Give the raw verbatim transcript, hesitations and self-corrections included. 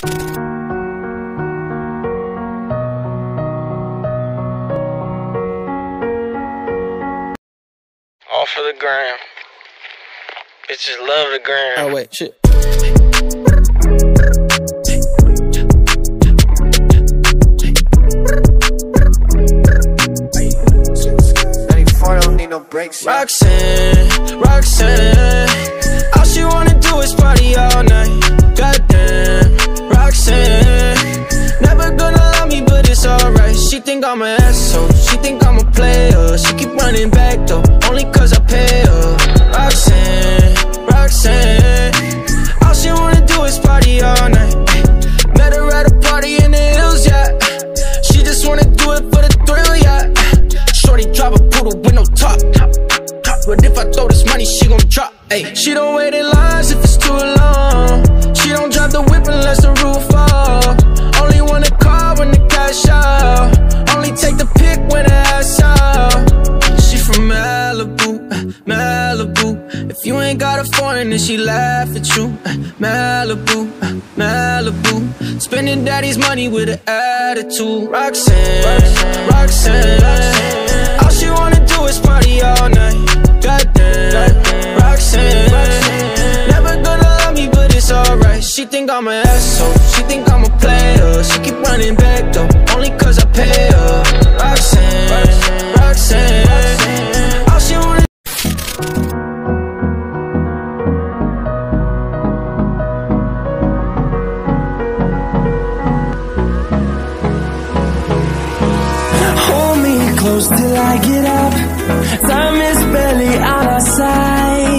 All for the gram. Bitches love the gram. Oh wait, shit. ninety-four don't need no breaks. Yeah. Roxanne, Roxanne, all she wanna do is party all night. Goddamn, Roxanne, never gonna love me, but it's alright. She think I'm an asshole, she think I'm a player. She keep running back though, only cause I pay her. Roxanne, Roxanne, all she wanna do is party all night. Met her at a party in the hills, yeah. She just wanna do it for the thrill, yeah. Shorty drive a poodle with no top, but if I throw this money, she gon' drop. Ay, she don't wait in lines if it's too long. She don't drive the whip unless the roof off. Only want a car when the cash out. Only take the pic when the ass out. She from Malibu, Malibu. If you ain't got a foreign, then she laugh at you. Malibu, Malibu. Spending daddy's money with an attitude. Roxanne, Roxanne, Roxanne, Roxanne. All she wanna do is party all night. Goddamn, Goddamn. Roxanne, Roxanne, never gonna love me, but it's alright. She think I'm an asshole, she think I'm a player. She keep running back though, only cause I pay her. Roxanne, Roxanne, Roxanne, Roxanne. All she wanna. Hold me close till I get up. Time is barely on our side.